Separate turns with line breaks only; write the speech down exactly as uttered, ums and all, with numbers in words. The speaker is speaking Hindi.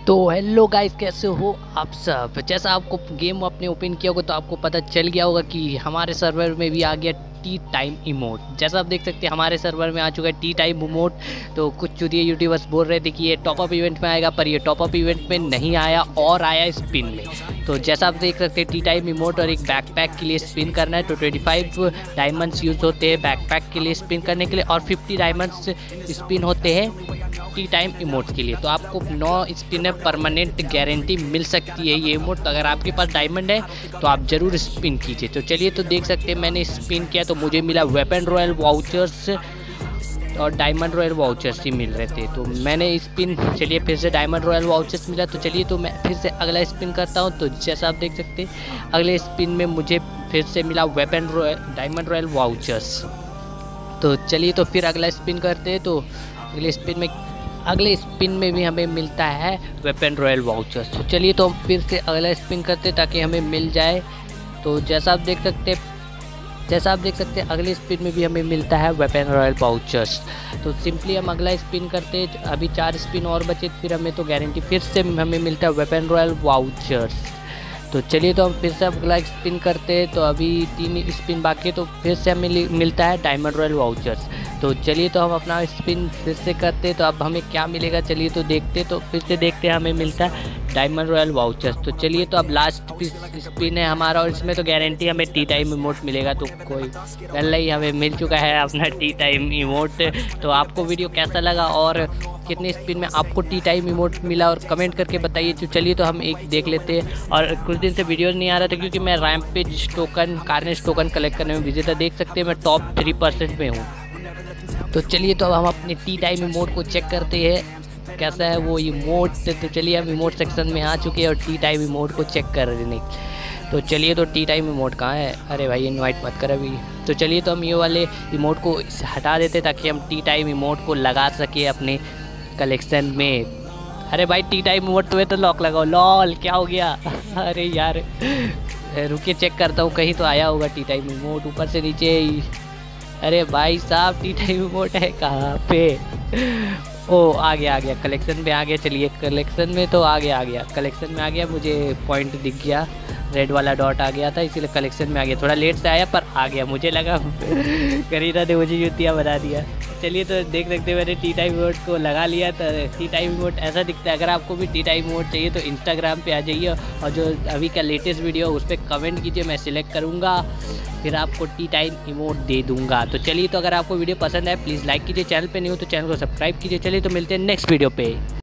तो हेलो गाइस, कैसे हो आप सब। जैसा आपको गेम अपने ओपन किया होगा तो आपको पता चल गया होगा कि हमारे सर्वर में भी आ गया टी टाइम इमोट। जैसा आप देख सकते हैं हमारे सर्वर में आ चुका है टी टाइम इमोट। तो कुछ चुदिए यूट्यूबर्स बोल रहे थे कि ये टॉप अप इवेंट में आएगा, पर ये टॉप अप इवेंट में नहीं आया और आया स्पिन में। तो जैसा आप देख सकते हैं टी टाइम इमोट और एक बैकपैक के लिए स्पिन करना है तो पच्चीस डायमंड्स यूज होते हैं बैकपैक के लिए स्पिन करने के लिए और पचास डायमंड्स स्पिन होते हैं टी टाइम इमोट के लिए। तो आपको नौ स्पिन परमानेंट गारंटी मिल सकती है ये इमोट। तो अगर आपके पास डायमंड है तो आप ज़रूर स्पिन कीजिए। तो चलिए, तो देख सकते हैं मैंने स्पिन किया तो मुझे मिला वेपन रॉयल वाउचर्स और डायमंड रॉयल वाउचर्स ही मिल रहे थे। तो मैंने स्पिन, चलिए फिर से डायमंड रॉयल वाउचर्स मिला। तो चलिए, तो मैं फिर से अगला स्पिन करता हूँ। तो जैसा आप देख सकते हैं अगले स्पिन में मुझे फिर से मिला weapon royal diamond royal vouchers. तो चलिए, तो फिर अगला स्पिन करते हैं। तो अगले स्पिन में अगले स्पिन में भी हमें मिलता है वेपन रॉयल वाउचर्स। तो चलिए, तो हम फिर से अगला स्पिन करते हैं ताकि हमें मिल जाए। तो जैसा आप देख सकते हैं जैसा आप देख सकते हैं अगले स्पिन में भी हमें मिलता है वेपन रॉयल वाउचर्स। तो सिंपली हम अगला स्पिन करते हैं। अभी चार स्पिन और बचे, फिर हमें तो गारंटी फिर से हमें मिलता है वेपन रॉयल वाउचर्स। तो चलिए, तो हम फिर से अगला स्पिन करते हैं। तो अभी तीन स्पिन बाकी है तो फिर से हमें मिलता है डायमंड रॉयल वाउचर्स। तो चलिए, तो हम अपना स्पिन फिर से करते हैं। तो अब हमें क्या मिलेगा चलिए तो देखते। तो फिर से देखते हैं हमें मिलता है डायमंड रॉयल वाउचर्स। तो चलिए, तो अब लास्ट स्पिन है हमारा और इसमें तो गारंटी हमें टी टाइम इमोट मिलेगा। तो कोई पहले ही हमें मिल चुका है अपना टी टाइम इमोट। तो आपको वीडियो कैसा लगा और कितने स्पिन में आपको टी टाइम इमोट मिला और कमेंट करके बताइए। तो चलिए, तो हम एक देख लेते हैं। और कुछ दिन से वीडियो नहीं आ रहा था क्योंकि मैं rampage token carnage token collect करने में बिजी था। देख सकते हैं मैं टॉप थ्री परसेंट में हूँ। तो चलिए, तो अब हम अपने टी टाइम इमोट को चेक करते हैं कैसा है वो इमोट। तो चलिए, हम इमोट सेक्शन में आ चुके हैं और टी टाइम इमोट को चेक कर रहे हैं। तो चलिए, तो टी टाइम इमोट कहाँ है। अरे भाई, इनवाइट मत कर अभी। तो चलिए, तो हम ये वाले इमोट को हटा देते ताकि हम टी टाइम इमोट को लगा सके अपने कलेक्शन में। अरे भाई, टी टाइम इमोट तुम्हें तो लॉक लगाओ। लॉल, क्या हो गया। अरे यार, रुकिए चेक करता हूँ कहीं तो आया होगा टी टाइम इमोट ऊपर से नीचे ही। अरे भाई साहब, टी टाइम इमोट है कहाँ पे। ओ, आ गया आ गया कलेक्शन में आ गया। चलिए, कलेक्शन में तो आ गया आ गया कलेक्शन में आ गया। मुझे पॉइंट दिख गया, रेड वाला डॉट आ गया था इसीलिए कलेक्शन में आ गया। थोड़ा लेट से आया पर आ गया। मुझे लगा खरीदा ने मुझे जुतियाँ बना दिया। चलिए, तो देख सकते हैं मैंने टी टाइम इमोट को लगा लिया। तो टी टाइम इमोट ऐसा दिखता है। अगर आपको भी टी टाइम इमोट चाहिए तो इंस्टाग्राम पे आ जाइए और जो अभी का लेटेस्ट वीडियो उस पर कमेंट कीजिए, मैं सिलेक्ट करूँगा फिर आपको टी टाइम इमोट दे दूंगा। तो चलिए, तो अगर आपको वीडियो पसंद है प्लीज़ लाइक कीजिए, चैनल पे नहीं हो तो चैनल को सब्सक्राइब कीजिए। चलिए, तो मिलते हैं नेक्स्ट वीडियो पे।